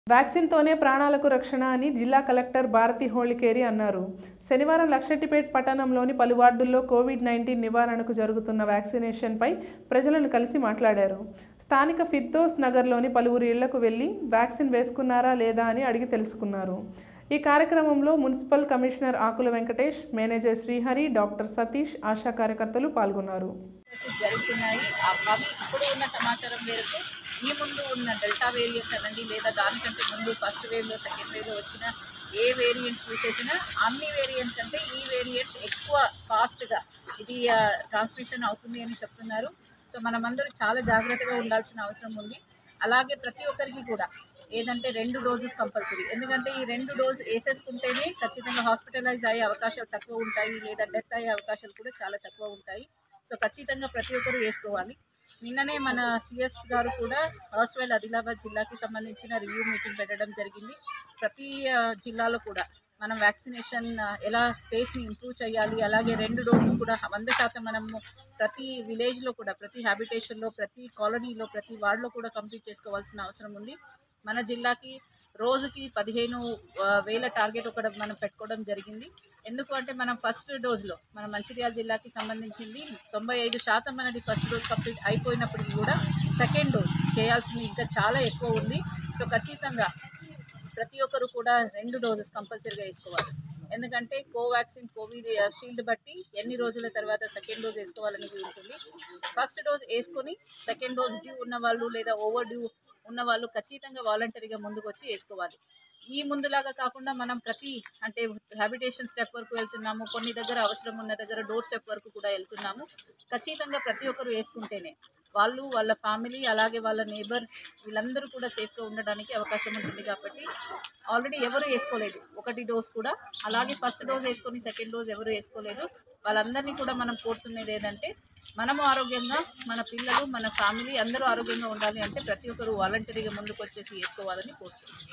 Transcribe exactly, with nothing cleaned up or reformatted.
వ్యాక్సిన్తోనే ప్రాణాలకు రక్షణ అని జిల్లా కలెక్టర్ భారతి హోళికేరి అన్నారు. శనివారం లక్షెట్టిపేట్ పట్టణంలోని పలు వార్డుల్లో కోవిడ్ నైన్టీన్ నివారణకు జరుగుతున్న వ్యాక్సినేషన్పై ప్రజలను కలిసి మాట్లాడారు. స్థానిక ఫిర్దోస్ నగర్లోని పలువురు ఇళ్లకు వెళ్లి వ్యాక్సిన్ వేసుకున్నారా లేదా అని అడిగి తెలుసుకున్నారు. ఈ కార్యక్రమంలో municipal commissioner Akula Venkatesh, manager Srihari, doctor Satish, ASHA కార్యకర్తలు పాల్గొన్నారు. జరుగుతున్నాయి. అవి ఇప్పుడు ఉన్న సమాచారం మేరకు ఈ ముందు ఉన్న డెల్టా వేరియంట్ అనండి లేదా దానికంటే ముందు ఫస్ట్ వేవ్లో సెకండ్ వేవ్లో వచ్చిన ఏ వేరియంట్ చూసేసినా అన్ని వేరియంట్స్ అంటే ఈ వేరియంట్ ఎక్కువ ఫాస్ట్గా ఇది ట్రాన్స్మిషన్ అవుతుంది అని చెప్తున్నారు. సో మనమందరూ చాలా జాగ్రత్తగా ఉండాల్సిన అవసరం ఉంది. అలాగే ప్రతి ఒక్కరికి కూడా ఏదంటే రెండు డోసెస్ కంపల్సరీ. ఎందుకంటే ఈ రెండు డోస్ వేసేసుకుంటేనే ఖచ్చితంగా హాస్పిటలైజ్ అయ్యే అవకాశాలు తక్కువ ఉంటాయి, లేదా డెత్ అయ్యే అవకాశాలు కూడా చాలా తక్కువ ఉంటాయి. సో ఖచ్చితంగా ప్రతి ఒక్కరు వేసుకోవాలి. నిన్ననే మన సిఎస్ గారు కూడా హాస్పిటల్ ఆదిలాబాద్ జిల్లాకి సంబంధించిన రివ్యూ మీటింగ్ పెట్టడం జరిగింది. ప్రతి జిల్లాలో కూడా మనం వ్యాక్సినేషన్ ఎలా పేస్ని ఇంప్రూవ్ చేయాలి, అలాగే రెండు డోసెస్ కూడా వంద శాతం మనము ప్రతి విలేజ్లో కూడా, ప్రతి హ్యాబిటేషన్లో, ప్రతి కాలనీలో, ప్రతి వార్డులో కూడా కంప్లీట్ చేసుకోవాల్సిన అవసరం ఉంది. మన జిల్లాకి రోజుకి పదిహేను వేల టార్గెట్ ఒకటి మనం పెట్టుకోవడం జరిగింది. ఎందుకు అంటే మనం ఫస్ట్ డోజ్లో మన మంచిర్యాల జిల్లాకి సంబంధించింది తొంభై ఐదు శాతం మనది ఫస్ట్ డోజ్ కంప్లీట్ అయిపోయినప్పటికీ కూడా సెకండ్ డోజ్ చేయాల్సింది ఇంకా చాలా ఎక్కువ ఉంది. సో ఖచ్చితంగా ప్రతి ఒక్కరు కూడా రెండు డోసెస్ కంపల్సరీగా వేసుకోవాలి. ఎందుకంటే కోవాక్సిన్, కోవిడ్ షీల్డ్ బట్టి ఎన్ని రోజుల తర్వాత సెకండ్ డోజ్ వేసుకోవాలనేది ఉంటుంది. ఫస్ట్ డోజ్ వేసుకొని సెకండ్ డోజ్ డ్యూ ఉన్న వాళ్ళు లేదా ఓవర్ డ్యూ ఉన్న వాళ్ళు ఖచ్చితంగా వాలంటరీగా ముందుకు వచ్చి వేసుకోవాలి. ఈ ముందులాగా కాకుండా మనం ప్రతి అంటే హ్యాబిటేషన్ స్టెప్ వరకు వెళ్తున్నాము, కొన్ని దగ్గర అవసరం ఉన్న దగ్గర డోర్ స్టెప్ వరకు కూడా వెళ్తున్నాము. ఖచ్చితంగా ప్రతి ఒక్కరు వేసుకుంటేనే వాళ్ళు, వాళ్ళ ఫ్యామిలీ, అలాగే వాళ్ళ నేబర్ వీళ్ళందరూ కూడా సేఫ్గా ఉండడానికి అవకాశం ఉంటుంది. కాబట్టి ఆల్రెడీ ఎవరు వేసుకోలేదు ఒకటి డోస్ కూడా, అలాగే ఫస్ట్ డోస్ వేసుకొని సెకండ్ డోస్ ఎవరు వేసుకోలేదు వాళ్ళందరినీ కూడా మనం కోరుతున్నది ఏదంటే మనము ఆరోగ్యంగా, మన పిల్లలు, మన ఫ్యామిలీ అందరూ ఆరోగ్యంగా ఉండాలి అంటే ప్రతి ఒక్కరు వాలంటరీగా ముందుకు వచ్చేసి వేసుకోవాలని కోరుతున్నాం.